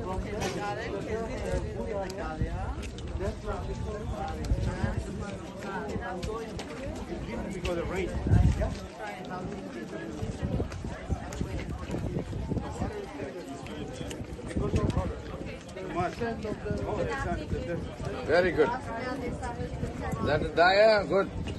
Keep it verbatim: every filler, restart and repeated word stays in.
Because of rain. Very good. That is Daya, good.